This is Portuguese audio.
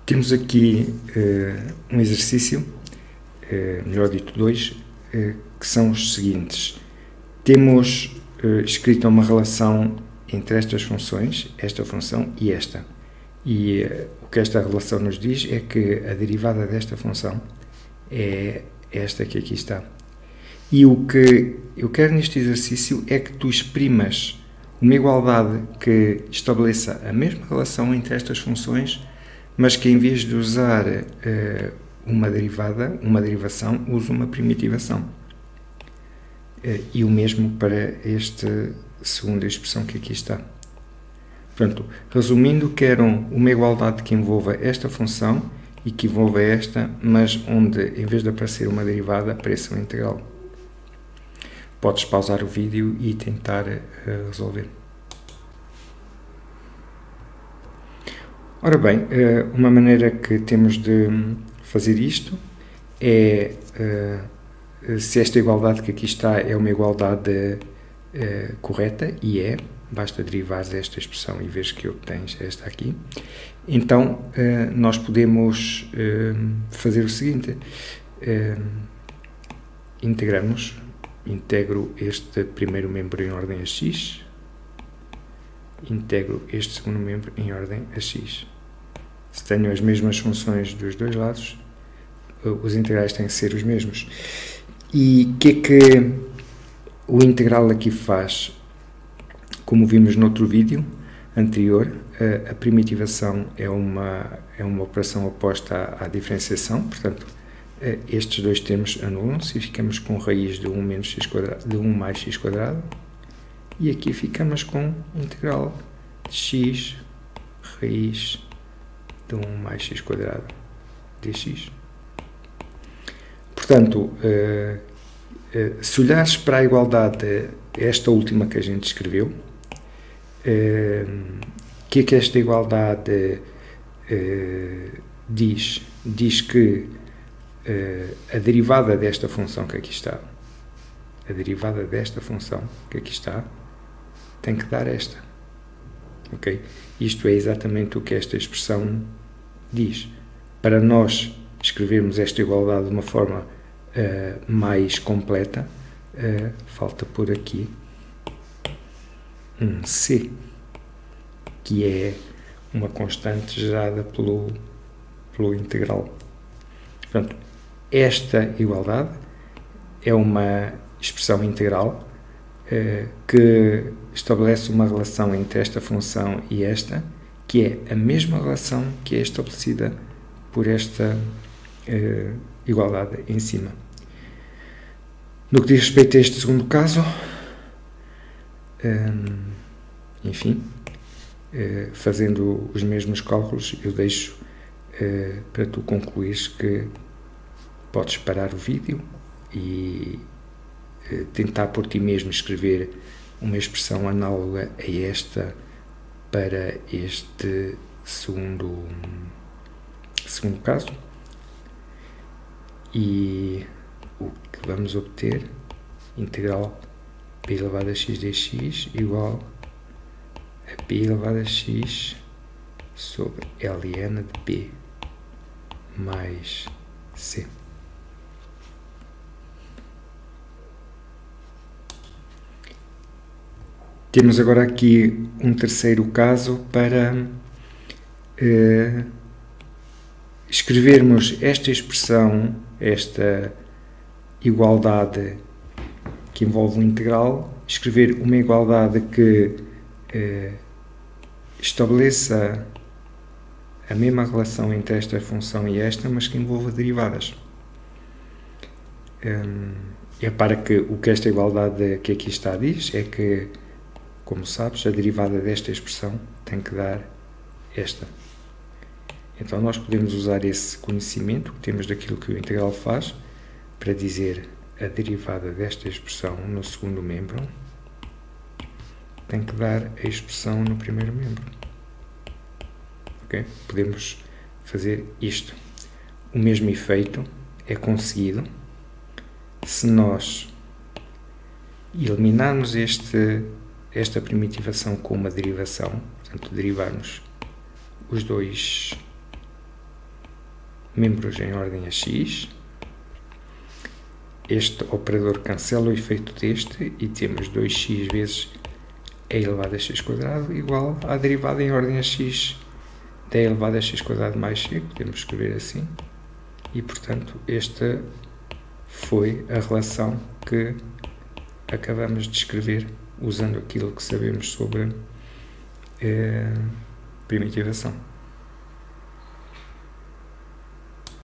Temos aqui um exercício, melhor dito dois, que são os seguintes. Temos escrito uma relação entre estas funções, esta função e esta. E o que esta relação nos diz é que a derivada desta função é esta que aqui está. E o que eu quero neste exercício é que tu exprimas uma igualdade que estabeleça a mesma relação entre estas funções, mas que em vez de usar uma derivada, uma derivação, use uma primitivação. E o mesmo para esta segunda expressão que aqui está. Portanto, resumindo, quero uma igualdade que envolva esta função e que envolva esta, mas onde, em vez de aparecer uma derivada, apareça uma integral. Podes pausar o vídeo e tentar resolver. Ora bem, uma maneira que temos de fazer isto é, se esta igualdade que aqui está é uma igualdade correta, e é, basta derivar esta expressão e vês que obtens esta aqui, então nós podemos fazer o seguinte, integro este primeiro membro em ordem a x, integro este segundo membro em ordem a x. Se tenho as mesmas funções dos dois lados, os integrais têm que ser os mesmos. E o que é que o integral aqui faz? Como vimos no outro vídeo anterior, a primitivação é uma operação oposta à diferenciação, portanto, estes dois termos anulam-se e ficamos com raiz de 1 menos x quadrado, de 1 mais x quadrado, e aqui ficamos com integral de x raiz de 1 mais x quadrado dx. Portanto, se olhares para a igualdade, esta última que a gente escreveu, o que é que esta igualdade diz? Diz que a derivada desta função que aqui está, a derivada desta função que aqui está, tem que dar esta. Ok? Isto é exatamente o que esta expressão diz. Para nós escrevermos esta igualdade de uma forma mais completa, falta por aqui um c, que é uma constante gerada pelo integral. Portanto, esta igualdade é uma expressão integral que estabelece uma relação entre esta função e esta, que é a mesma relação que é estabelecida por esta igualdade em cima. No que diz respeito a este segundo caso, enfim, fazendo os mesmos cálculos, eu deixo para tu concluires que podes parar o vídeo e tentar por ti mesmo escrever uma expressão análoga a esta para este segundo caso, e o que vamos obter, integral p elevado a x dx igual a p elevado a x sobre ln de p mais c. Temos agora aqui um terceiro caso para escrevermos esta expressão, esta igualdade que envolve um integral, escrever uma igualdade que estabeleça a mesma relação entre esta função e esta, mas que envolva derivadas. E repara que o que esta igualdade que aqui está diz é que, como sabes, a derivada desta expressão tem que dar esta. Então nós podemos usar esse conhecimento que temos daquilo que o integral faz para dizer a derivada desta expressão no segundo membro tem que dar a expressão no primeiro membro. Ok? Podemos fazer isto. O mesmo efeito é conseguido se nós eliminarmos esta primitivação com uma derivação, portanto, derivarmos os dois membros em ordem a x. Este operador cancela o efeito deste e temos 2x vezes e elevado a x quadrado igual à derivada em ordem a x de e elevado a x quadrado mais c, podemos escrever assim, e portanto esta foi a relação que acabamos de escrever usando aquilo que sabemos sobre primitivação.